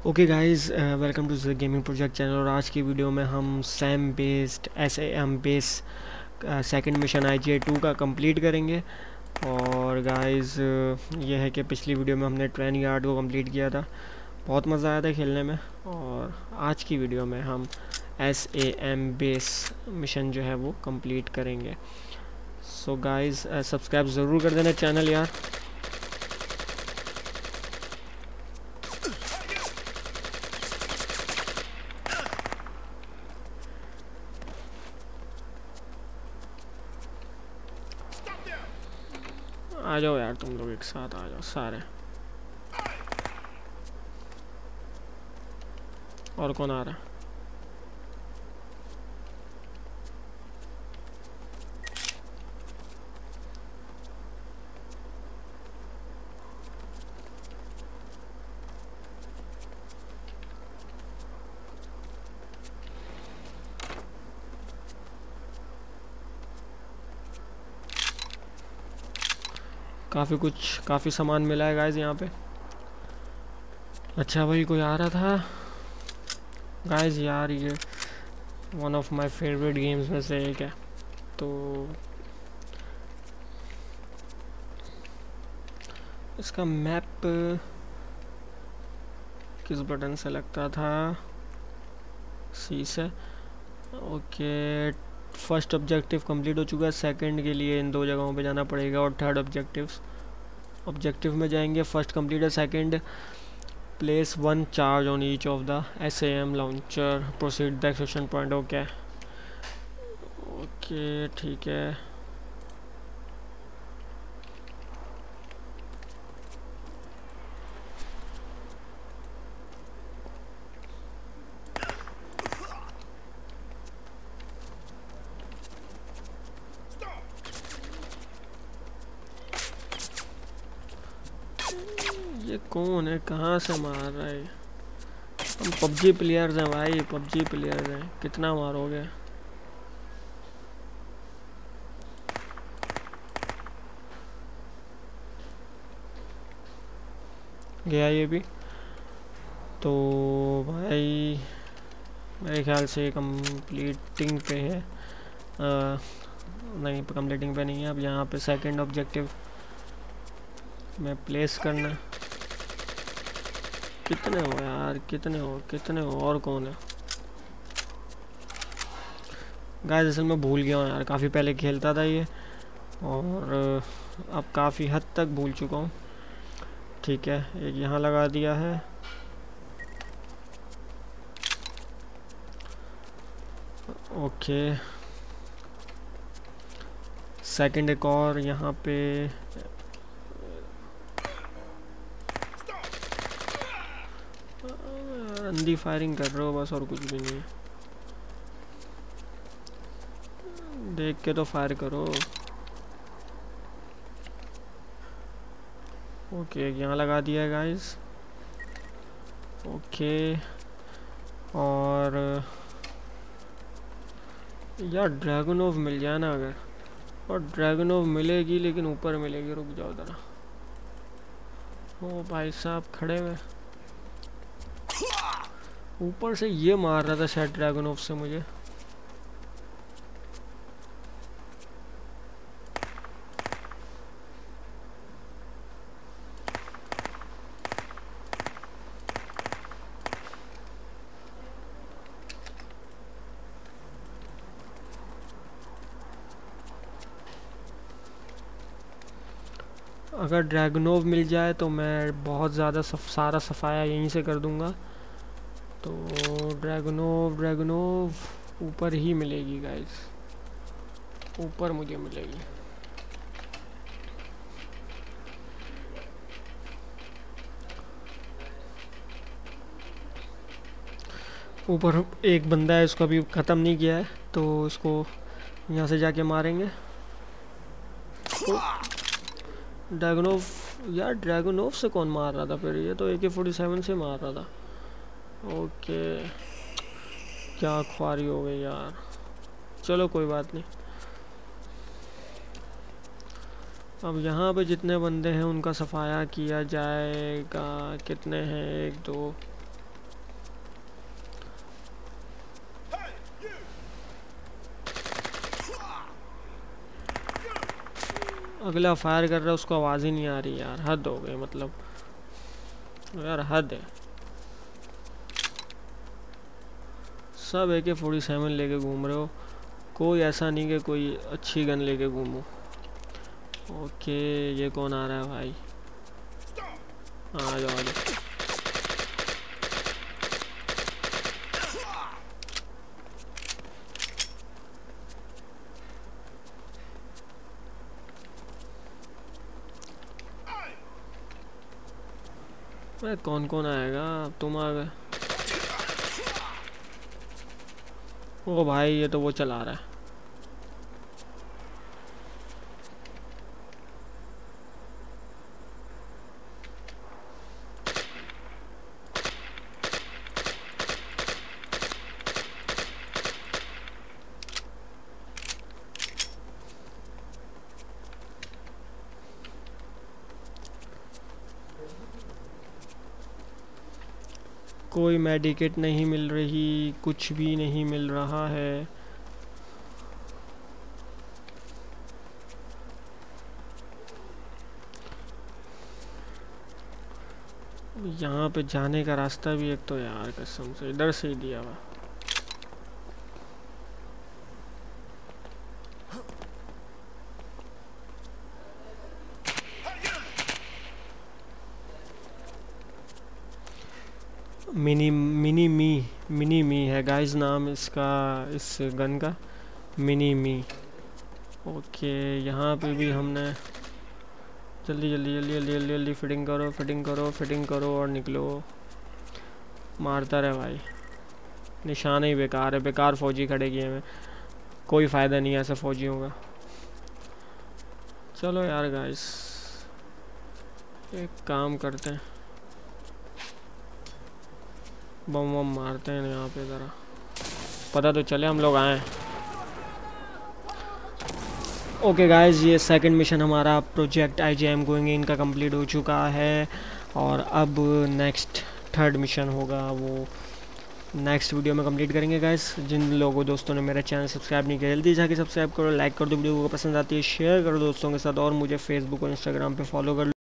Okay guys, welcome to the gaming project channel. और आज की वीडियो में हम SAM based SAM base second mission IGA-2 का कंप्लीट करेंगे। और गाइस ये है कि पिछली वीडियो में हमने ट्रेन यार्ड को कंप्लीट किया था, बहुत मज़ा आया था खेलने में। और आज की वीडियो में हम SAM बेस मिशन जो है वो कंप्लीट करेंगे। सो गाइस सब्सक्राइब ज़रूर कर देना चैनल यार। आ जाओ यार, तुम लोग एक साथ आ जाओ सारे। और कौन आ रहा है? काफ़ी सामान मिला है गाइस यहाँ पे। अच्छा भाई, कोई आ रहा था गाइस यार। ये one of my favourite games में से एक है। तो इसका मैप किस बटन से लगता था? सी से। ओके, फर्स्ट ऑब्जेक्टिव कंप्लीट हो चुका है। सेकंड के लिए इन दो जगहों पे जाना पड़ेगा। और थर्ड ऑब्जेक्टिव में जाएंगे। फर्स्ट कंप्लीट है। Second, place one charge on each of the SAM launcher, proceed the extraction point. Okay okay ठीक है। ये कौन है? कहाँ से मार रहा है? हम PUBG प्लेयर्स हैं भाई, PUBG प्लेयर्स हैं। कितना मारोगे? गया ये भी। तो भाई मेरे ख्याल से कंप्लीटिंग पे है। नहीं, कंप्लीटिंग पे नहीं है। अब यहाँ पे सेकंड ऑब्जेक्टिव में प्लेस करना। कितने हो यार, कितने हो? और कौन है? गाइस असल में भूल गया हूँ यार, काफ़ी पहले खेलता था ये। और अब काफ़ी हद तक भूल चुका हूँ। ठीक है, एक यहाँ लगा दिया है। ओके, सेकंड एक और यहाँ पे। अंधी फायरिंग कर रहे हो बस, और कुछ भी नहीं है। देख के तो फायर करो। ओके, यहाँ लगा दिया है गाइस। ओके, और यार ड्रैगनोव मिल जाए ना अगर। और ड्रैगनोव मिलेगी, लेकिन ऊपर मिलेगी। रुक जाओ ज़रा। ओ भाई साहब खड़े हुए। ऊपर से ये मार रहा था शायद ड्रैगनोव से मुझे। अगर ड्रैगनोव मिल जाए तो मैं बहुत ज़्यादा सारा सफाया यहीं से कर दूंगा। तो ड्रैगनोव ऊपर ही मिलेगी गाइस, ऊपर मुझे मिलेगी। ऊपर एक बंदा है, इसको अभी ख़त्म नहीं किया है, तो इसको यहाँ से जाके मारेंगे। तो ड्रैगनोव, यार ड्रैगनोव से कौन मार रहा था फिर? ये तो AK-47 से मार रहा था। ओके, क्या ख्वारी हो गई यार। चलो कोई बात नहीं। अब यहाँ पे जितने बंदे हैं उनका सफाया किया जाएगा। कितने हैं? 1 2 अगला फायर कर रहा है उसको आवाज़ ही नहीं आ रही यार, हद हो गई मतलब यार, हद है। सब AK-47 लेके घूम रहे हो, कोई ऐसा नहीं कि कोई अच्छी गन लेके घूमो। ओके ये कौन आ रहा है भाई, आ जाओ आ जाओ। अरे कौन कौन आएगा, तुम आ गए। ओ भाई ये तो वो चला रहा है। कोई मेडिकेट नहीं मिल रही, कुछ भी नहीं मिल रहा है। यहाँ पे जाने का रास्ता भी एक तो यार कसम से इधर से ही दिया हुआ। मिनी मी है गाइस नाम इसका, इस गन का मिनी मी। ओके यहाँ पे भी हमने जल्दी जल्दी जल्दी जल्दी जल्दी जल्दी फिटिंग करो फिटिंग करो फिटिंग करो और निकलो। मारता रहे भाई, निशान ही बेकार है, बेकार फौजी खड़े किए में, कोई फ़ायदा नहीं है ऐसा फौजियों का। चलो यार गाइस एक काम करते हैं, बम बम मारते हैं यहाँ पे, ज़रा पता तो चले हम लोग आए। ओके गाइस ये सेकंड मिशन हमारा प्रोजेक्ट IJM गोइंग इन का कंप्लीट हो चुका है, और अब नेक्स्ट थर्ड मिशन होगा, वो नेक्स्ट वीडियो में कंप्लीट करेंगे गाइस। जिन लोगों दोस्तों ने मेरा चैनल सब्सक्राइब नहीं किया जल्दी जाके सब्सक्राइब करो, लाइक कर दो, वीडियो को पसंद आती है शेयर करो दोस्तों के साथ, और मुझे फेसबुक और इंस्टाग्राम पे फॉलो कर लो।